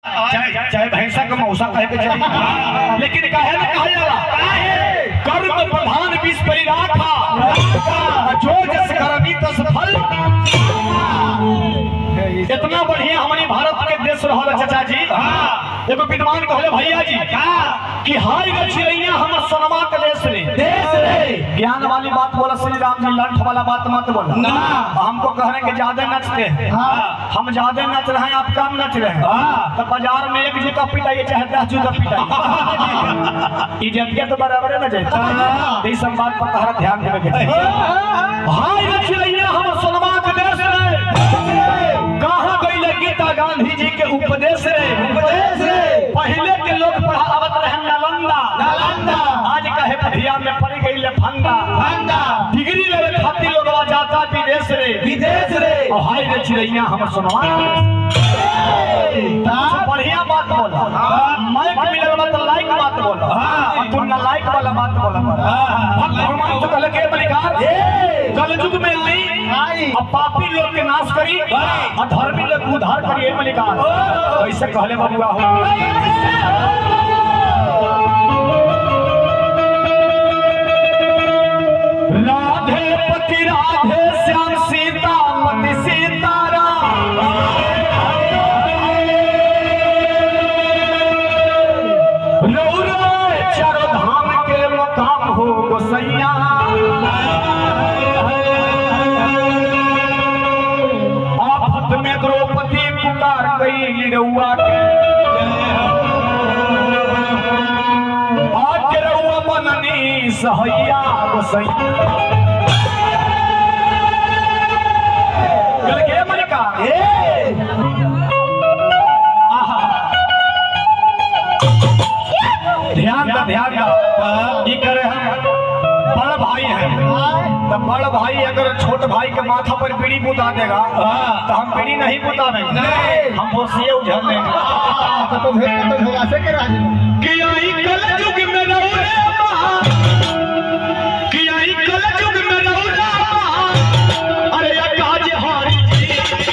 चाहे भैंसा का मौसा कहे के चली, लेकिन काहे ना कहा जाला कर्म प्रधान विष परिराखा, जो जस करनी तस फल। इतना बढ़िया हमारे भारत के देश रहा चाचा जी। एगो विद्वान कहले भैया जी कि हाय गे चिड़ैया हमर सोनमा के देश रे ज्ञान वाली बात बोला श्री राम जी, लंठ वाला बात मत बोला ना। हमको कह रहे हैं कि ज्यादा नचते हैं, हम ज्यादा नच रहे हैं, आप कम नच रहे हैं। तो बाजार में एक जूता पिटाइए चाहे 10 जूता पिटाइए, इज्जत तो बराबर है ना जाता। इस सब बात पर तहरा ध्यान देवे के हाय गे चिड़ैया हमर सोनमा के देश रे कहां गइले गीता गांधी जी के उपदेश रे पहले के लोग पढ़ावत रहे नालंदा, आज कहे पढ़िया में पड़ गई फंदा, डिग्री लेवे खातिर लोग जाता विदेश रे। और हाय रे चिड़ैया हमर सोनवा बढ़िया बात बोला, माइक मिलल मत लाइक बात बोला, तू ना लाइक वाला बात बोला। भगवान तो कहले के बलिकार कलयुग में नहीं अब पापी लोग के नाश करी और धर्मी लोग उद्धार करिए बलिकार। ऐसे कहले बबुआ हो राधे पति राधे श्याम सीता मति सीताराम, रौरे चारों धाम के मुकाम हो गोसैया, आफत में द्रौपदी पुकार गई रउआ के, आज रउआ बननी सहैया गोसैया। ध्यान ये करे हम बड़ भाई है, तो बड़ भाई अगर छोट भाई के माथा पर बीड़ी बुता देगा तो हम बीड़ी नहीं बुतावेंगे, हम बोसिए उझल लेंगे। तो भोगासे के राज कि आई कलयुग में रौरे कि आई कलयुग में रौरा अरे अकाज हरि जी,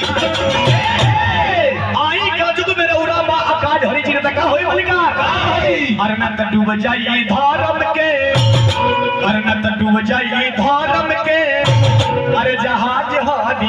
आई कलयुग में रौरा अकाज हरि जी तक होई बलिकार। अरे न त डूब जाइए धर्म के, अरे न त डूब जाइए धर्म के, अरे जहाज हादी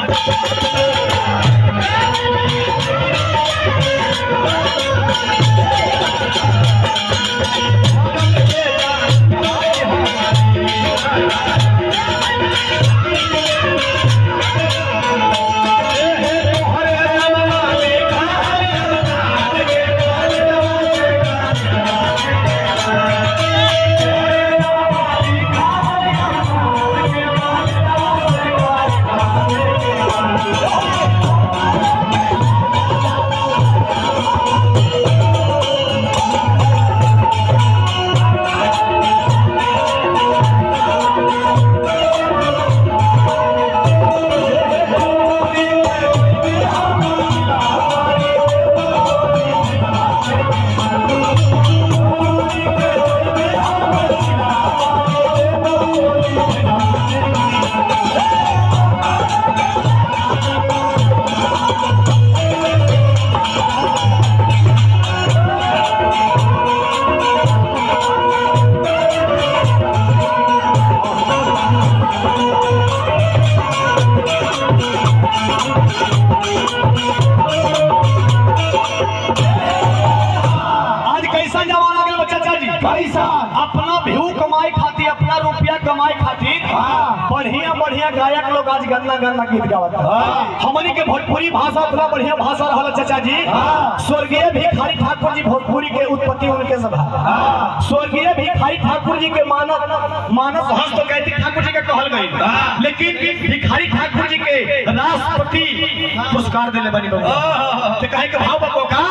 अपना व्यू कमाई खातिर, अपना रुपया कमाई खातिर बढ़िया बढ़िया गायक लोग आज गन्ना गन्ना गीत गावत। हमनी के भोजपुरी भाषा इतना बढ़िया भाषा रहल चाचा जी। स्वर्गीय भिखारी ठाकुर जी भोजपुरी के उत्पत्ति उनके सब स्वर्गीय भिखारी ठाकुर जी के मानस हंस तो कहती ठाकुर जी का कहल गई, लेकिन भिखारी ठाकुर जी के राष्ट्रपति पुरस्कार दिले बनी तो कहे के भाव बको का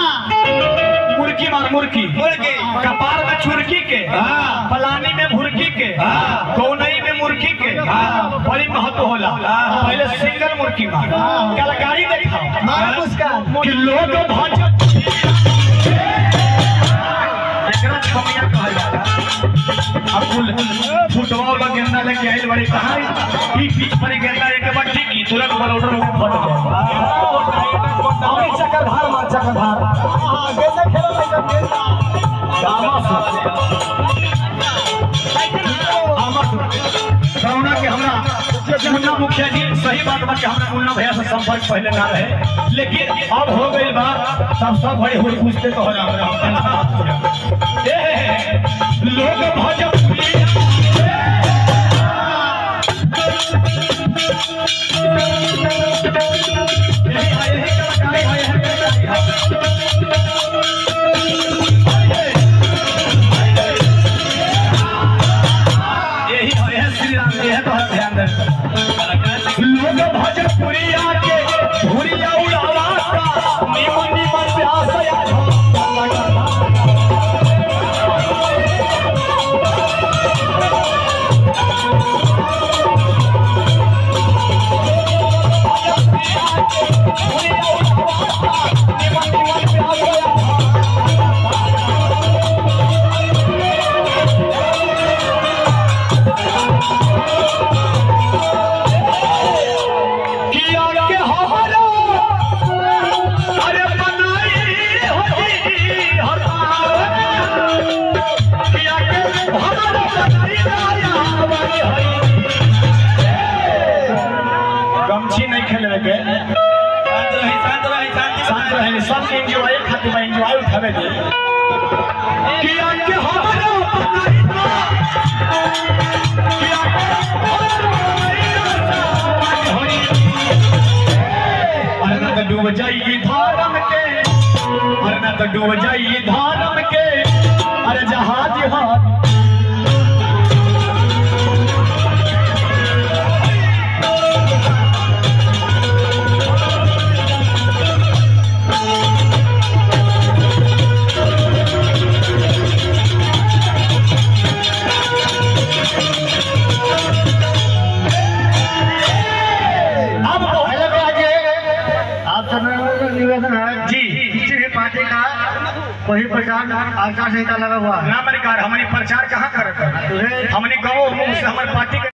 मुर्गी मार मुर्गी कपार में चुरकी के, पलानी में भुरकी के, कौनई में मुर्गी के बड़ी महत्व होला। पहले सिंगल मुर्गी मार कलाकारी देखा कि लोग फुटबॉल का गेंदा लेके आई बड़ी कहानी पिच पर गेंदा एक बट्टी की तुरंत बॉलर फट गया। चक्कर धार मार चक्कर धार करुणा के हमरा मुन्ना मुखिया जी सही बात बा कि हमरा मुन्ना भैया से संपर्क पहले ना रहे, लेकिन अब हो गई बात सब बड़े हुए पूछते तो हो लोग भोजपुरी लोग भोजपुरिया के भूरिया उड़ावा निमन निमन प्यास सब एंजॉय खातिर में एंजॉय उठावे दे कि आके हमारा बनाई था कि आके अरे ना तो डूब जाइए धारम के, अरे ना तो डूब जाइए धारम के, अरे जहाज हाथ निवेदन है जी, किसी भी पार्टी का कोई प्रचार आचार संहिता लगा हुआ है ना, हमारी प्रचार कहाँ कर, हमारी गाँव से हमारी पार्टी